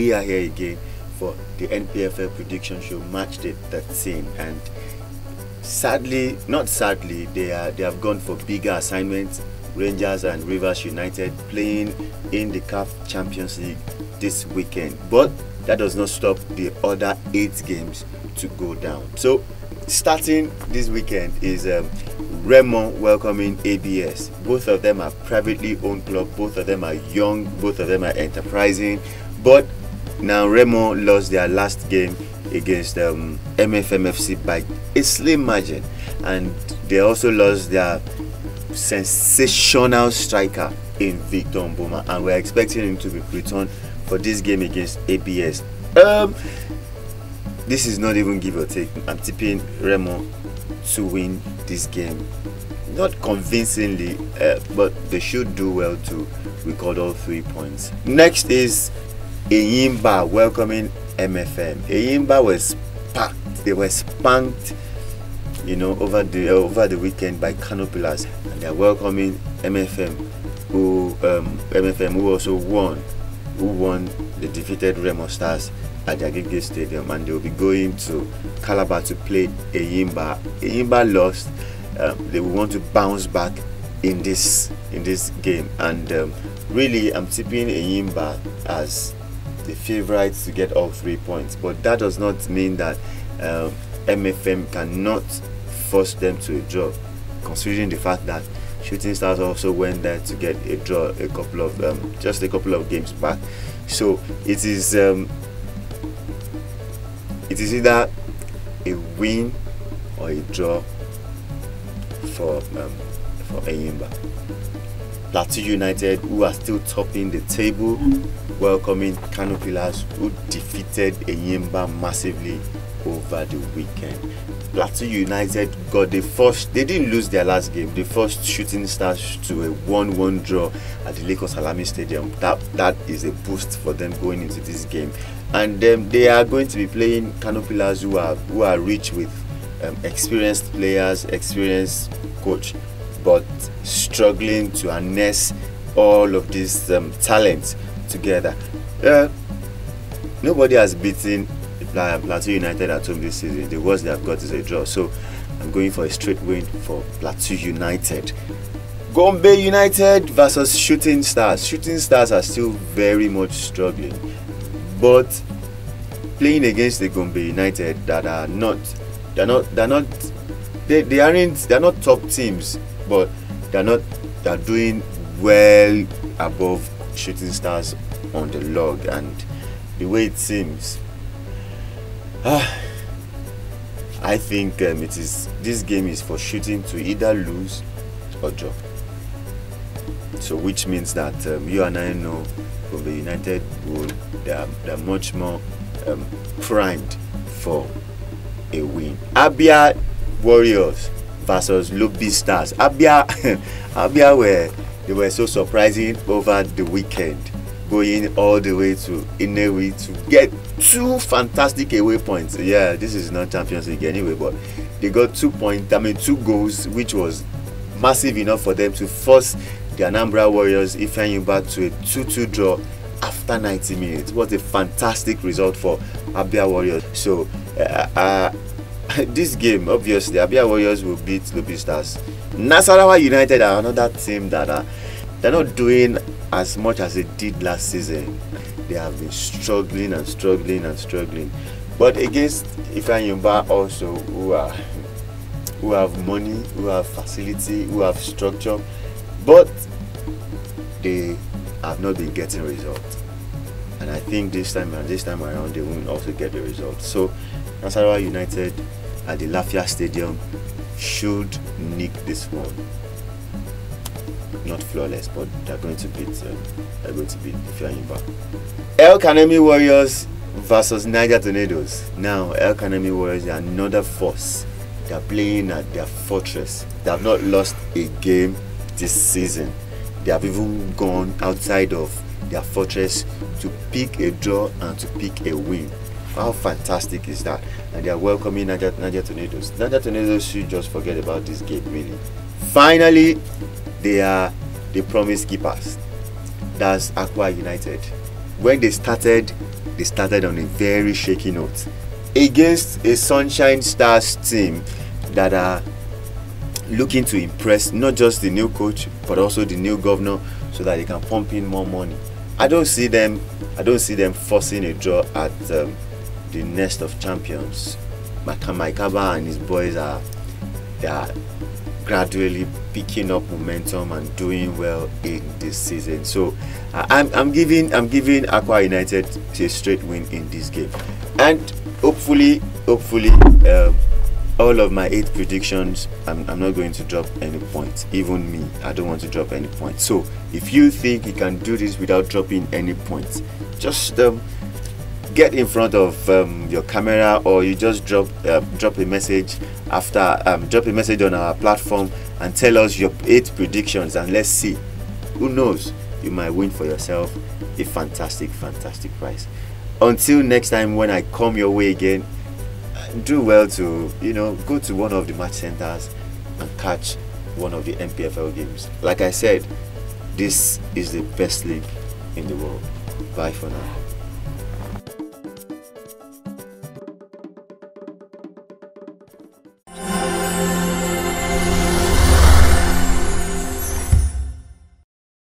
we are here again for the NPFL prediction show match day 13, and sadly, not sadly, they have gone for bigger assignments. Rangers and Rivers United playing in the CAF Champions League this weekend, but that does not stop the other 8 games to go down. So starting this weekend is Remo welcoming ABS. Both of them are privately owned club, both of them are young, both of them are enterprising, but now Remo lost their last game against MFMFC by a slim margin, and they also lost their sensational striker in Victor Mboma, and we're expecting him to be returned for this game against ABS. This is not even give or take. I'm tipping Remo to win this game, not convincingly, but they should do well to record all 3 points. Next is Eyimba welcoming MFM. Eyimba was packed. They were spanked, over the weekend by Kano Pillars, and they are welcoming MFM, who also won the defeated Remo Stars at the Agege Stadium, and they will be going to Calabar to play Eyimba. Eyimba lost. They will want to bounce back in this game, and really I'm tipping Eyimba as the favourites to get all 3 points, but that does not mean that MFM cannot force them to a draw, considering the fact that Shooting Stars also went there to get a draw just a couple of games back. So it is either a win or a draw for Eyimba. Plateau United, who are still topping the table, welcoming Kano Pillars, who defeated Eyimba massively over the weekend. Plateau United got they didn't lose their last game. They forced Shooting Stars to a 1-1 draw at the Lagos Salami Stadium. That is a boost for them going into this game, and they are going to be playing Kano Pillars, who are rich with experienced players, experienced coach, but struggling to harness all of these talents together. Nobody has beaten Plateau United at home this season. The worst they have got is a draw, so I'm going for a straight win for Plateau United. Gombe United versus Shooting Stars. Shooting Stars are still very much struggling, but playing against the Gombe United that are not top teams, but they're doing well above Shooting Stars on the log, and the way it seems, I think this game is for Shooting to either lose or draw. So which means that you and I know Gombe United they're much more primed for a win. Abia Warriors versus Lobby Stars. Abia were so surprising over the weekend, going all the way to Inewi to get 2 fantastic away points. Yeah, this is not Champions League anyway, but they got 2 points. 2 goals, which was massive enough for them to force the Anambra Warriors Ifeanyi back to a 2-2 draw after 90 minutes. What a fantastic result for Abia Warriors. So this game, obviously, Abia Warriors will beat Lobby Stars. Nasarawa United are another team that they're not doing as much as they did last season. They have been struggling, but against Ifeanyi also, who have money, who have facility, who have structure, but they have not been getting results. And I think this time around they will also get the result. So Nasarawa United at the Lafia Stadium should nick this one. Not flawless, but they're going to beat Ifeanyi. El Kanemi Warriors versus Niger Tornadoes. Now El Kanemi Warriors are another force. They're playing at their fortress. They have not lost a game this season. They have even gone outside of their fortress to pick a draw and to pick a win. How fantastic is that? And they are welcoming Niger Tornadoes. Niger Tornadoes should just forget about this game, really. Finally, they are the promise keepers. That's Aqua United. When they started they started on a very shaky note against a Sunshine Stars team that are looking to impress not just the new coach but also the new governor, so that they can pump in more money. I don't see them forcing a draw at the Nest of Champions. Maikaba and his boys they are gradually picking up momentum and doing well in this season. So I'm giving Aqua United a straight win in this game, and hopefully all of my 8 predictions, I'm not going to drop any points. Even me, I don't want to drop any points. So if you think you can do this without dropping any points, just get in front of your camera, or you just drop a message after drop a message on our platform and tell us your 8 predictions, and let's see. Who knows, you might win for yourself a fantastic prize. Until next time, when I come your way again, do well to go to one of the match centers and catch one of the NPFL games. Like I said, this is the best league in the world. Bye for now.